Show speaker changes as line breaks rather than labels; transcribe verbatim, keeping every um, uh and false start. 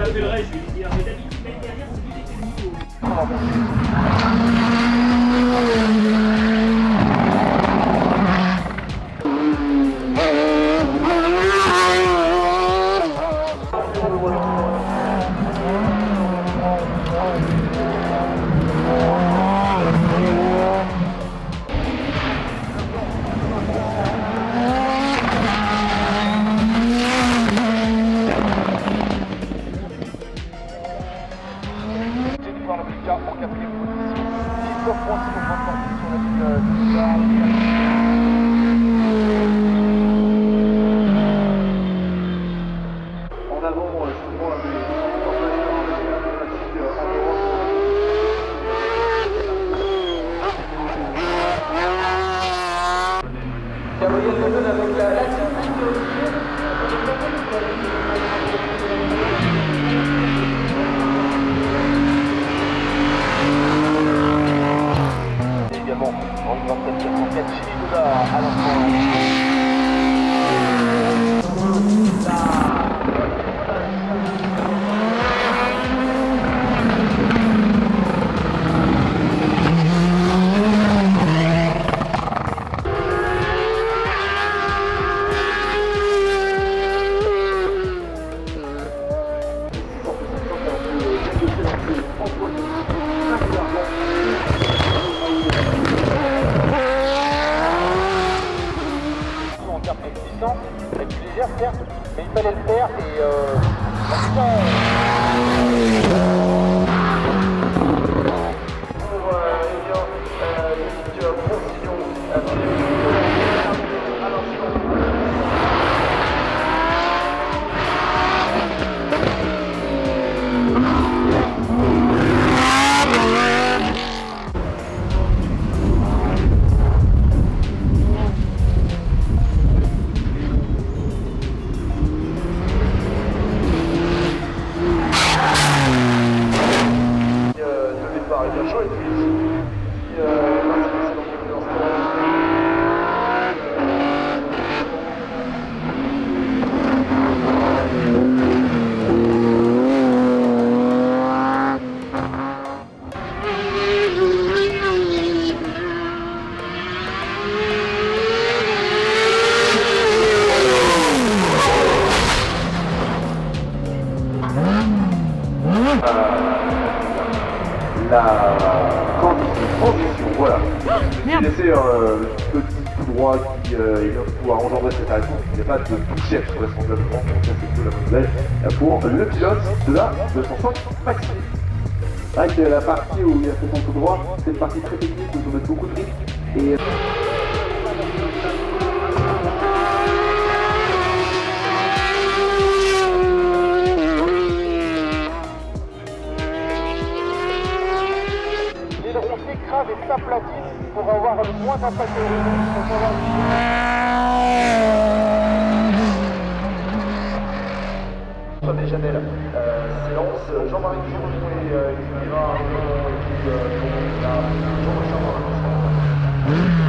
l'appellerai, je vais lui dire. Mais d'habitude, l'année dernière, c'est lui qui était venu
en avant justement les Gabriel Leven avec la également en vingt-sept quatre cent quatre Chili Dollars à l'instant. En termes de puissance, elle est plus légère certes, mais il fallait le faire et euh, en tout cas, pour euh, eh bien, euh, Nick Brossillon, à l'instant. Et bien chaud et puis ici, qui euh, ainsi que c'est donc le la transition, voilà. J'ai laissé euh, le petit tout droit qui euh, est bien de pouvoir engendrer cette arrêt. Il n'y a pas de touchette vraisemblablement, donc ça c'est plutôt la bonne nouvelle pour le pilote de la deux cent cinq Maxi. C'est vrai que la partie où il y a fait son tout droit, c'est une partie très technique où il faut mettre beaucoup de rythme et et s'aplatisse pour avoir le moins d'impact aérodynamique. Des Janel, euh, séance Jean-Marie Dujardin et euh, qui ira un peu, et puis euh, pour la Jean-Richard.